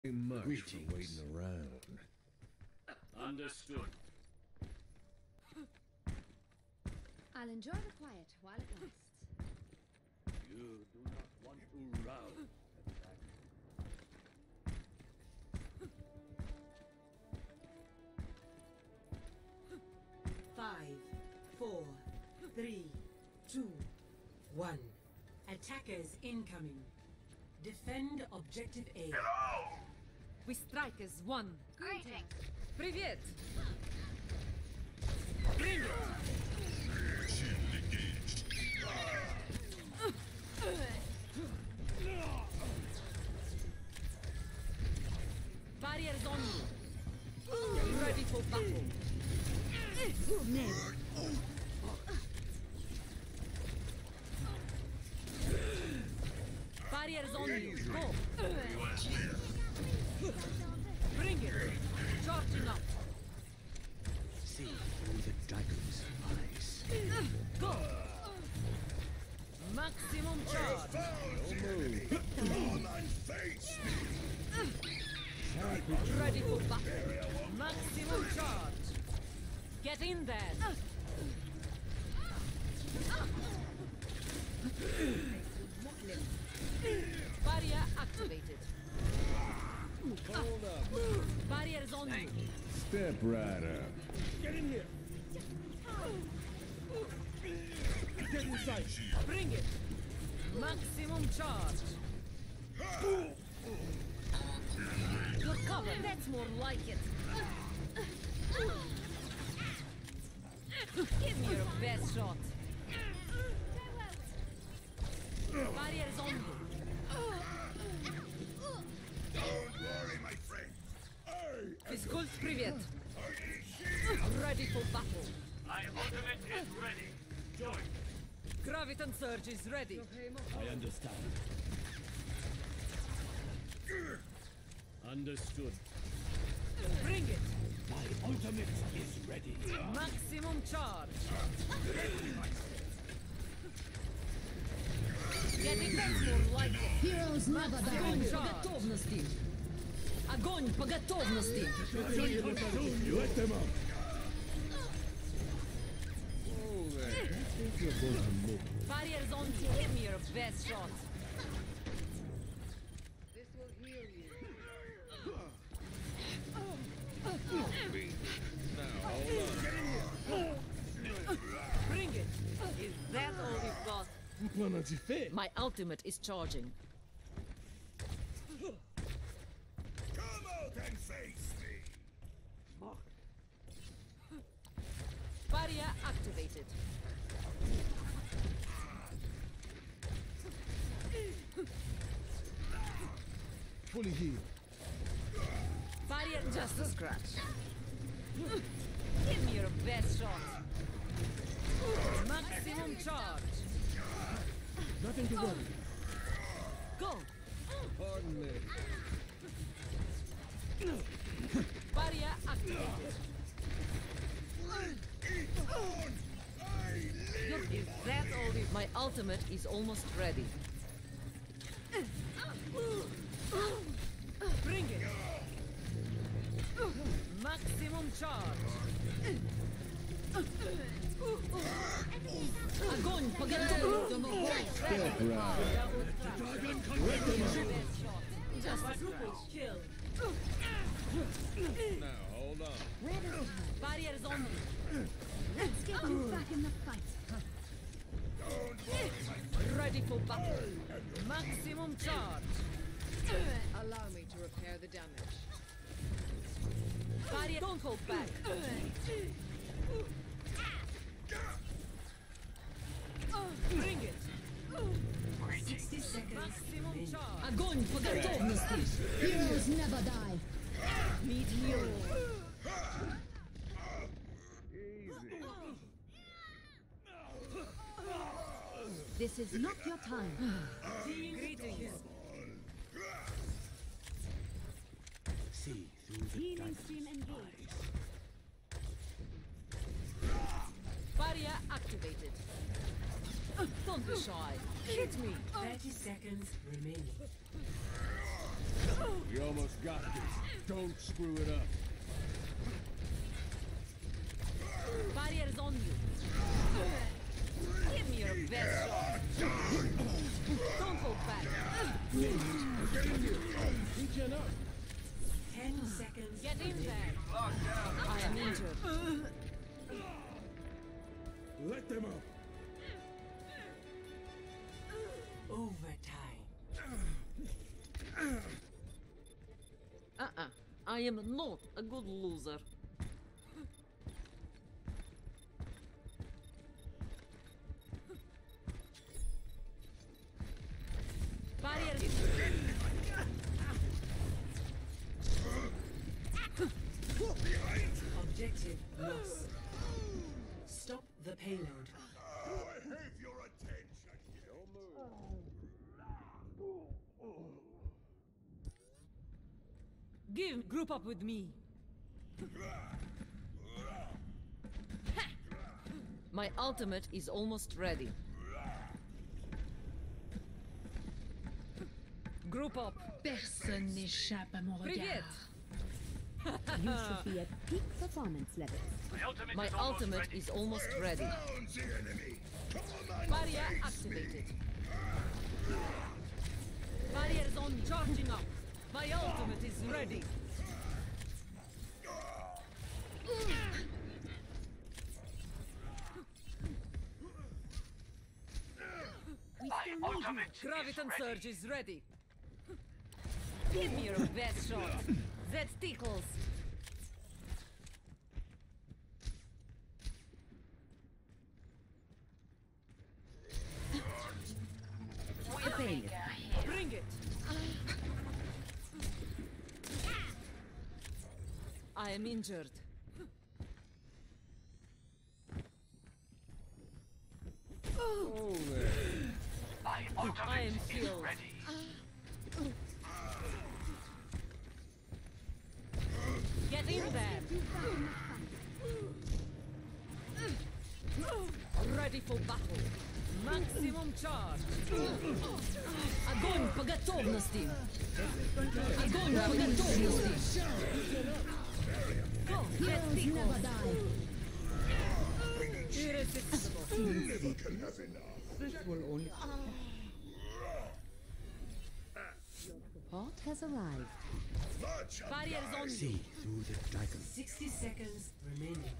Much Greetings. for waiting around. Understood. I'll enjoy the quiet while it lasts. You do not want to rouse. 5, 4, 3, 2, 1. Attackers incoming. Defend objective A. We strike as one. Greetings. Привет! Bring it! Barriers on you. Ready for battle. Barriers on you. Go. Bring it. Charging up. See through the dragon's eyes. Go. Maximum charge. Ready for battle. Maximum charge. Get in there. Barrier activated. Hold up. Barriers on you. Step right up. Get in here. Get inside. Bring it. Maximum charge. You're covered. That's more like it. Give me your best shot. Barriers on you. Don't worry, my friend. Физкульт, привет. Ready for battle. My ultimate is ready. Join. Graviton Surge is ready. I understand. Understood. Bring it. My ultimate is ready. Maximum charge. Getting that's more like it. Heroes never Огонь die. по готовности. Огонь по готовности. Let them up. Oh, there. You think you're going to move? Barriers on you. Give me your best shot. This will heal you. Now, hold on. Bring it. Is that all you've got? My ultimate is charging. Come out and face me. Barrier activated. Fully healed. Barrier just a scratch. Give me your best shot. Maximum charge. Nothing to worry. Go. Pardon me. Barrier activated. Is that all? My ultimate is almost ready. Bring it. Maximum charge. Огонь по готовности. Step right. Just a scratch. Kill. Now, hold on. Barriers on me. Let's get you back in the fight. Ready for battle. Maximum charge. Allow me to repair the damage. Barrier, don't hold back. Bring it. 60 seconds. Maximum charge. Огонь по готовности. Heroes never die. Need hero. This is not your time. Greetings. See through the Healing dragon's stream engaged. Barrier activated. Don't be shy. Hit me. 30 seconds remaining. We almost got this. Don't screw it up. Barrier's on you. Give me your best shot. Don't hold back. Regen up. 10 seconds. Get in there. I am injured. Let them up. Overtime. I am not a good loser. Barrier is Objective lost. Stop the payload. I have your attention. group up with me. My ultimate is almost ready. Group up. Personne n'échappe à mon Привет. regard. You should be at peak performance levels. My ultimate is almost ready. Found the enemy. Come on, Barrier face activated. Barrier's on charging up. My ultimate is ready. Graviton Surge is ready. Give me your best shot. That tickles. Bring it. I am injured. Oh, there. I am healed. Get in there. Ready for battle. Maximum charge. Огонь по готовности. Огонь по готовности. Go, let's see. Never die. Irresistible. never can have enough. This will only... Support has arrived. Much Barrier's on you. See through the dragon. 60 seconds remaining.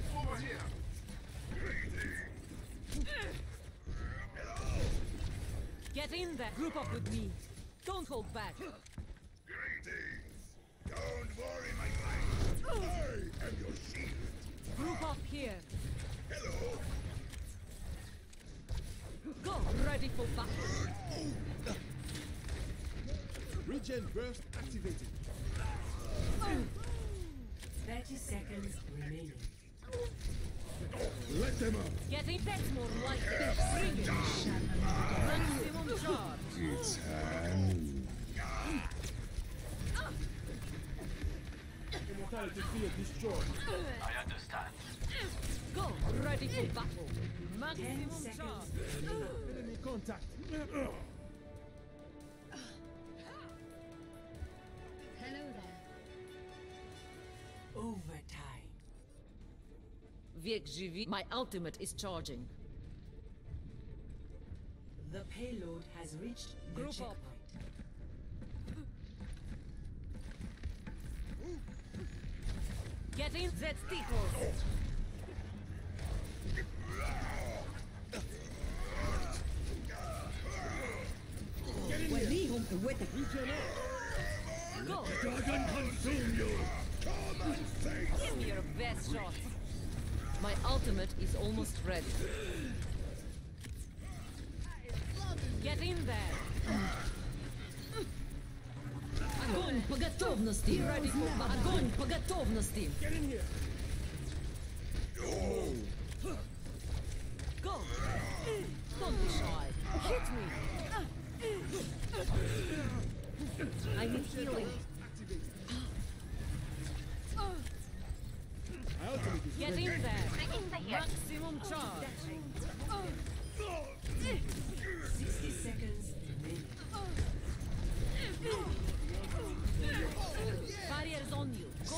Get in there. Group up with me. Don't hold back. Greetings. Don't worry, my friend. I am your shield. Group up here. Hello. Go. Ready for battle. Regen burst activated. 30 seconds remaining. Let them up. Get in. That's more like it. Bring it. Maximum charge. It's time. Immortality field destroyed. Go. Ready for battle. 10 Maximum seconds charge. remaining. Enemy contact. Hello there. Overtime. Wiek żywi. My ultimate is charging. The payload has reached the Group up. checkpoint. Get in. That tickles. Go. Dragon consume you. Come and face. Give me your best shot. My ultimate is almost ready. Get in there. Огонь по готовности. Ready for battle. Огонь по готовности. Get in here. Go. Don't be shy. Hit me. I need healing. My ultimate is Get ready. in there. Maximum charge. 60 seconds remaining.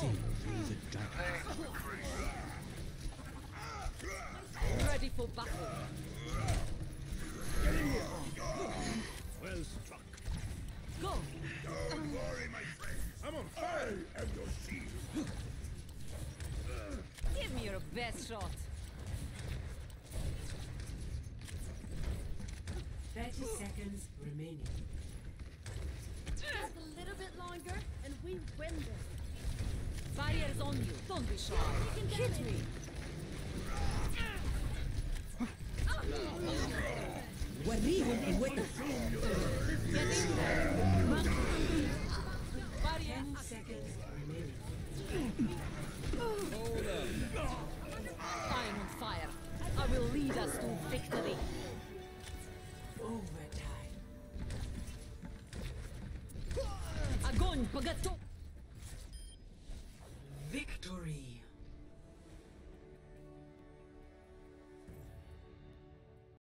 See through the darkness. Ready for battle. Well struck. Go! Don't worry, my friend. I'm on I fire. am your shield. Give me your best shot. 30 seconds remaining. Just a little bit longer, and we win this. Barrier's on you. Don't be shy. Hit me. وريهم قوتك. Get in there. Barrier 10 seconds remaining. I am on fire. I will lead us to victory. Overtime. Огонь, богату! Victory.